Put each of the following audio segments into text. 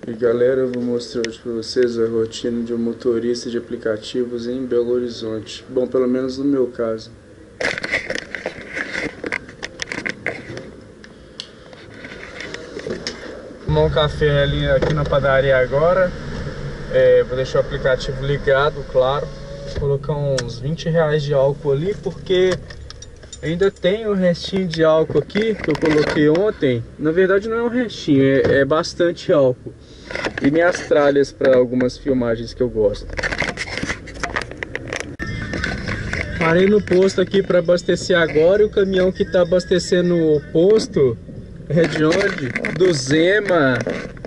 E galera, eu vou mostrar hoje pra vocês a rotina de um motorista de aplicativos em Belo Horizonte. Bom, pelo menos no meu caso. Tomar um café ali aqui na padaria agora. Vou deixar o aplicativo ligado, claro. Vou colocar uns R$20 de álcool ali, porque ainda tem um restinho de álcool aqui que eu coloquei ontem. Na verdade não é um restinho, é bastante álcool. E minhas tralhas para algumas filmagens que eu gosto. Parei no posto aqui para abastecer agora. E o caminhão que está abastecendo o posto é de onde? Do Zema.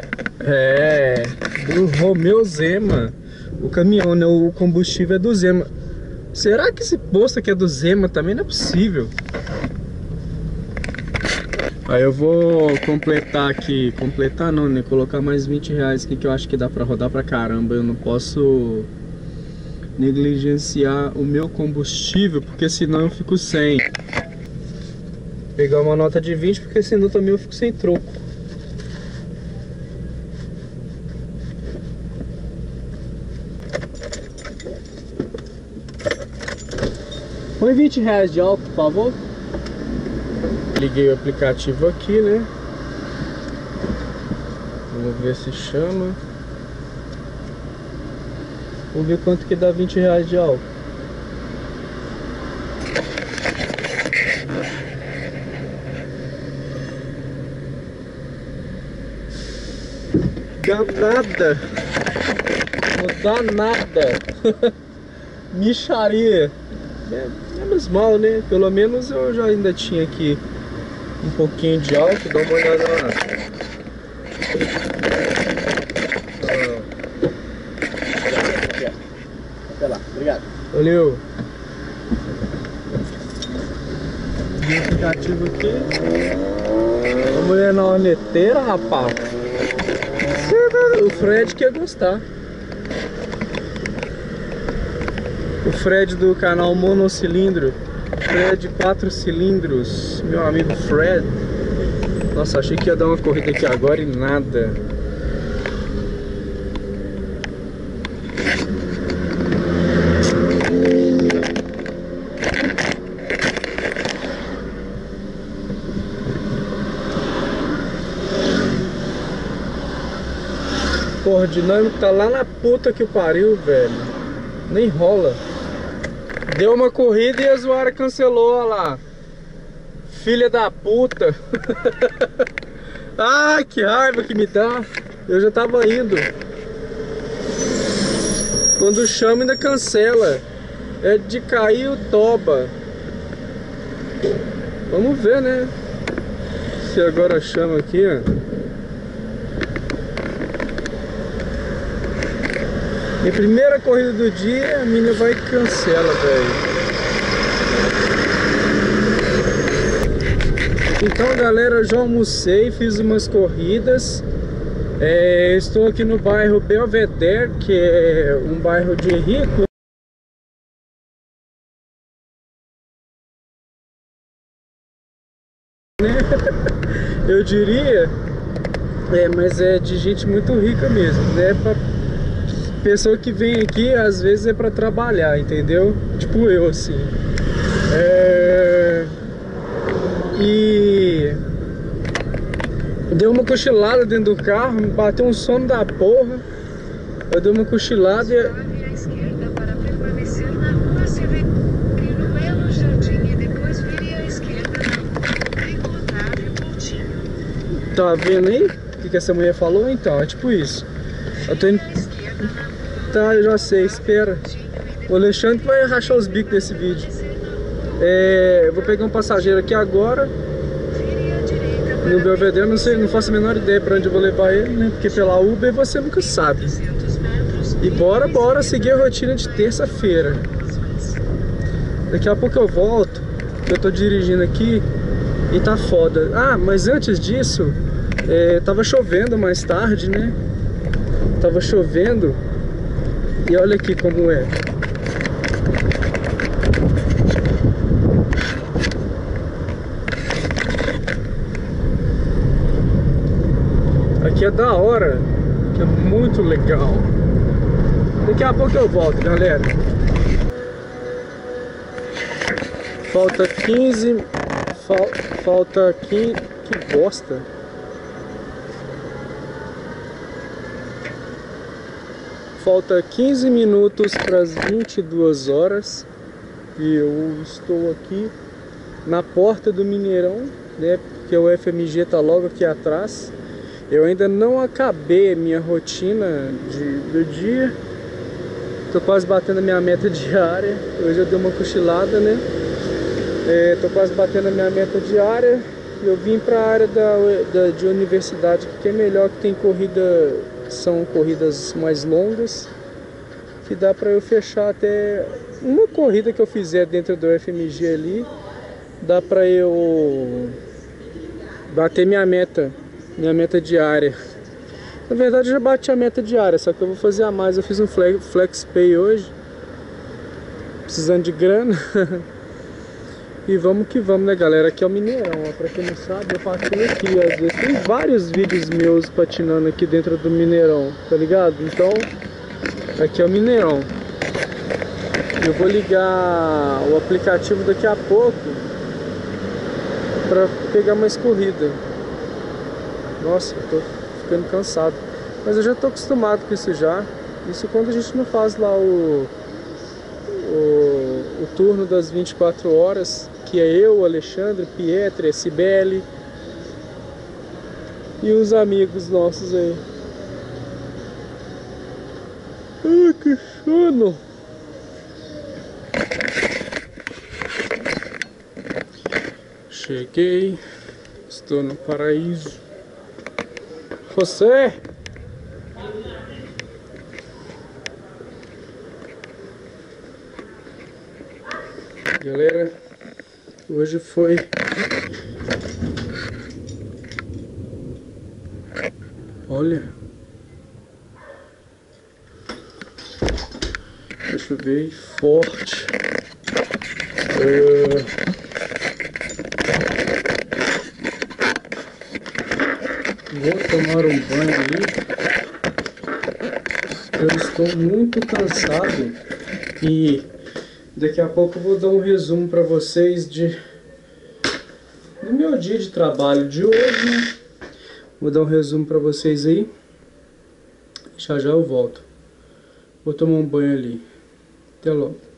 Do Romeu Zema. O caminhão, né? O combustível é do Zema. Será que esse posto aqui é do Zema também? Não é possível. Aí eu vou completar aqui. Completar não, né? Colocar mais R$20 aqui, que eu acho que dá pra rodar pra caramba. Eu não posso negligenciar o meu combustível, porque senão eu fico sem. Pegar uma nota de 20, porque senão também eu fico sem troco. Põe R$20 de álcool, por favor. Liguei o aplicativo aqui, né? Vamos ver se chama. Vamos ver quanto que dá R$20 de álcool. Dá nada. Não dá nada. Micharia. Menos mal, né? Pelo menos eu já ainda tinha aqui um pouquinho de álcool. Dá uma olhada lá. Vai lá, obrigado. Valeu. E o aplicativo aqui. A mulher na horneteira, rapaz. O Fred quer gostar. O Fred do canal Monocilindro. Fred 4 cilindros. Meu amigo Fred. Nossa, achei que ia dar uma corrida aqui agora e nada. Porra, o dinâmico tá lá na puta que o pariu, velho. Nem rola. Deu uma corrida e a zoara cancelou, olha lá. Filha da puta. Ai, que raiva que me dá. Eu já tava indo. Quando chama ainda cancela. É de cair o toba. Vamos ver, né? Se agora chama aqui, ó. Minha primeira corrida do dia, a mina vai e cancela, velho. Então, galera, eu já almocei, fiz umas corridas. Estou aqui no bairro Belvedere, que é um bairro de rico, né? Eu diria. Mas é de gente muito rica mesmo, né? Pessoa que vem aqui, às vezes é pra trabalhar, entendeu? Tipo eu, assim. E deu uma cochilada dentro do carro, me bateu um sono da porra. Eu dei uma cochilada e... Tá vendo aí? O que essa mulher falou? Então, é tipo isso. Eu tô indo... Tá, eu já sei, espera. O Alexandre vai rachar os bicos desse vídeo. Eu vou pegar um passageiro aqui agora no Belvedere, não sei, não faço a menor ideia pra onde eu vou levar ele, né? Porque pela Uber você nunca sabe. E bora seguir a rotina de terça-feira. Daqui a pouco eu volto. Eu tô dirigindo aqui e tá foda. Ah, mas antes disso, tava chovendo mais tarde, né? Tava chovendo. E olha aqui como é. Aqui é da hora. É muito legal. Daqui a pouco eu volto, galera. Falta 15. Falta 15. Que bosta. Falta 15 minutos para as 22 horas. E eu estou aqui na porta do Mineirão, né? Porque o FMG tá logo aqui atrás. Eu ainda não acabei a minha rotina do dia. Tô quase batendo a minha meta diária. Hoje eu dei uma cochilada, né? Tô quase batendo a minha meta diária. Eu vim para a área de universidade, que é melhor, que tem corrida, são corridas mais longas, que dá para eu fechar até uma corrida que eu fizer dentro do FMG ali, dá para eu bater minha meta diária. Na verdade eu já bati a meta diária, só que eu vou fazer a mais. Eu fiz um flex pay hoje, precisando de grana. E vamos que vamos, né, galera? Aqui é o Mineirão, ó. Pra quem não sabe, eu patino aqui às vezes. Tem vários vídeos meus patinando aqui dentro do Mineirão, tá ligado? Então, aqui é o Mineirão. Eu vou ligar o aplicativo daqui a pouco pra pegar mais corrida. Nossa, eu tô ficando cansado. Mas eu já tô acostumado com isso já. Isso quando a gente não faz lá o turno das 24 horas, que é eu, o Alexandre, Pietro, a Cibele e os amigos nossos aí. Ai, que sono! Cheguei, estou no paraíso. Você? Galera, hoje foi olha, deixa eu ver, forte. Vou tomar um banho ali. Eu estou muito cansado e daqui a pouco eu vou dar um resumo para vocês do meu dia de trabalho de hoje, né? Vou dar um resumo para vocês aí. Já já eu volto. Vou tomar um banho ali. Até logo.